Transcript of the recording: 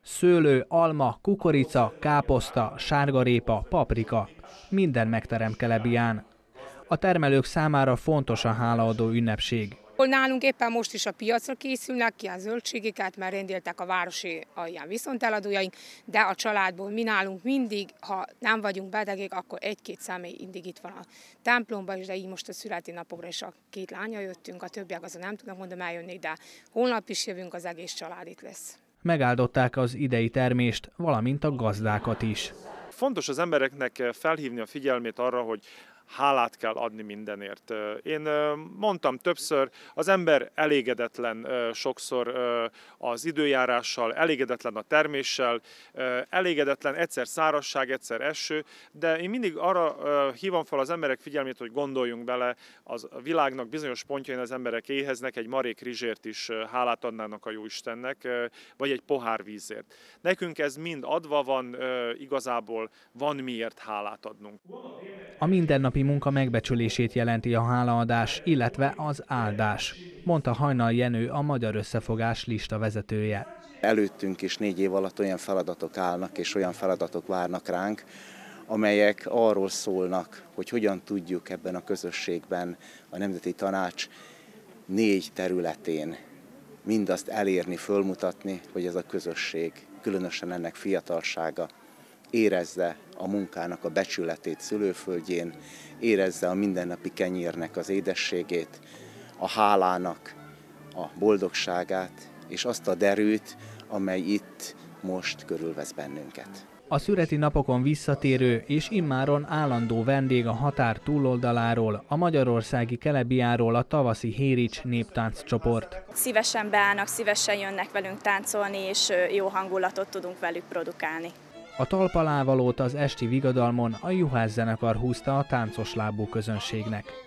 Szőlő, alma, kukorica, káposzta, sárgarépa, paprika. Minden megterem Kelebián. A termelők számára fontos a hálaadó ünnepség. Nálunk éppen most is a piacra készülnek ki a zöldségeket, mert rendeltek a városi ilyen viszonteladójaink, de a családból mi nálunk mindig, ha nem vagyunk betegek, akkor egy-két személy mindig itt van a templomban, és de így most a születésnapokra is a 2 lánya jöttünk, a többiek azon nem tudnak mondom eljönni, de holnap is jövünk, az egész család itt lesz. Megáldották az idei termést, valamint a gazdákat is. Fontos az embereknek felhívni a figyelmét arra, hogy hálát kell adni mindenért. Én mondtam többször, az ember elégedetlen sokszor az időjárással, elégedetlen a terméssel, elégedetlen egyszer szárazság, egyszer eső, de én mindig arra hívom fel az emberek figyelmét, hogy gondoljunk bele, a világnak bizonyos pontjain az emberek éheznek, egy marék rizsért is hálát adnának a Jóistennek, vagy egy pohár vízért. Nekünk ez mind adva van, igazából van miért hálát adnunk. A mindennapi munka megbecsülését jelenti a hálaadás, illetve az áldás, mondta Hajnal Jenő, a Magyar Összefogás lista vezetője. Előttünk is 4 év alatt olyan feladatok állnak és olyan feladatok várnak ránk, amelyek arról szólnak, hogy hogyan tudjuk ebben a közösségben a Nemzeti Tanács 4 területén mindazt elérni, fölmutatni, hogy ez a közösség, különösen ennek fiatalsága, érezze a munkának a becsületét szülőföldjén, érezze a mindennapi kenyérnek az édességét, a hálának a boldogságát, és azt a derűt, amely itt most körülvesz bennünket. A szüreti napokon visszatérő és immáron állandó vendég a határ túloldaláról, a magyarországi Kelebiáról a tavaszi Hérics néptánccsoport. Szívesen beállnak, szívesen jönnek velünk táncolni, és jó hangulatot tudunk velük produkálni. A talpalávalót az esti vigadalmon a Juhász zenekar húzta a táncos lábú közönségnek.